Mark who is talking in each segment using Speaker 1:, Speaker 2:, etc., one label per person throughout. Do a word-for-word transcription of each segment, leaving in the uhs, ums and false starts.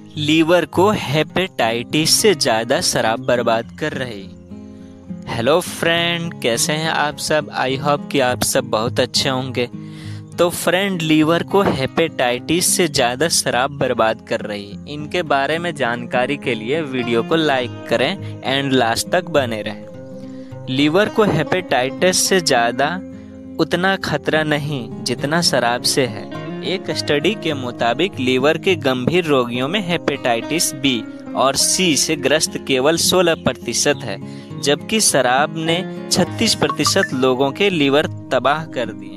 Speaker 1: Liver को hepatitis से ज़्यादा शराब बर्बाद कर रही। हेलो फ्रेंड, कैसे हैं आप सब। आई होप कि आप सब बहुत अच्छे होंगे। तो फ्रेंड, लीवर को हेपेटाइटिस से ज़्यादा शराब बर्बाद कर रही। इनके बारे में जानकारी के लिए वीडियो को लाइक करें एंड लास्ट तक बने रहें। लीवर को हेपेटाइटिस से ज़्यादा उतना खतरा नहीं जितना शराब से है। एक स्टडी के मुताबिक लीवर के गंभीर रोगियों में हेपेटाइटिस बी और सी से ग्रस्त केवल सोलह प्रतिशत है, जबकि शराब ने छत्तीस प्रतिशत लोगों के लीवर तबाह कर दिए।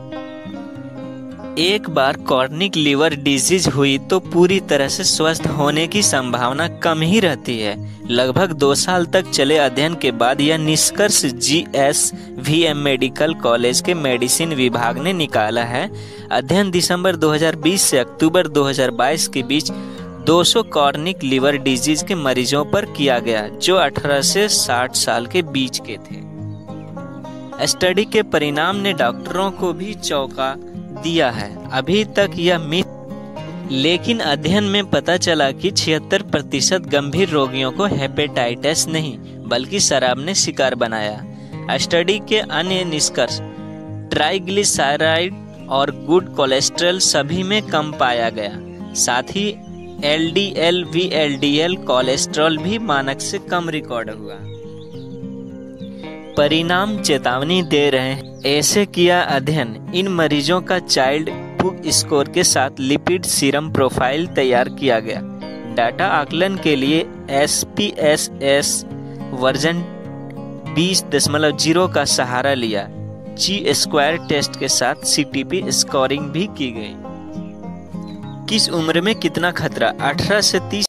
Speaker 1: एक बार क्रॉनिक लीवर डिजीज हुई तो पूरी तरह से स्वस्थ होने की संभावना कम ही रहती है। लगभग दो साल तक चले अध्ययन के बाद यह निष्कर्ष G S V M medical college के मेडिसिन विभाग ने निकाला है। अध्ययन दिसंबर दो हज़ार बीस से अक्टूबर दो हज़ार बाईस के बीच दो सौ क्रॉनिक लीवर डिजीज के मरीजों पर किया गया, जो अठारह से साठ साल के बीच के थे। स्टडी के परिणाम ने डॉक्टरों को भी चौंका दिया है। अभी तक यह मिथ, लेकिन अध्ययन में पता चला कि छिहत्तर प्रतिशत गंभीर रोगियों को हेपेटाइटिस नहीं बल्कि शराब ने शिकार बनाया। स्टडी के अन्य निष्कर्ष ट्राइग्लिसराइड और गुड कोलेस्ट्रॉल सभी में कम पाया गया। साथ ही L D L V L D L cholesterol भी मानक से कम रिकॉर्ड हुआ। परिणाम चेतावनी दे रहे हैं। ऐसे किया अध्ययन इन मरीजों का चाइल्ड पुग स्कोर के साथ लिपिड सीरम प्रोफाइल तैयार किया गया। डाटा आकलन के लिए S P S S version बीस दशमलव जीरो का सहारा लिया। जी स्क्वायर टेस्ट के साथ सी टी पी स्कोरिंग भी की गई। किस उम्र में कितना खतरा? अठारह से तीस